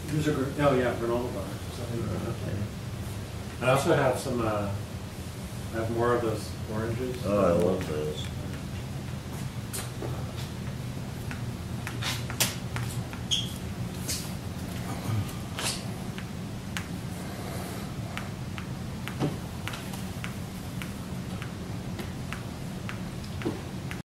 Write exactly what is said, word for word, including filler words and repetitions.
These are, gr- oh yeah, granola bars. Okay. I also have some, uh, I have more of those oranges. Oh, I love those.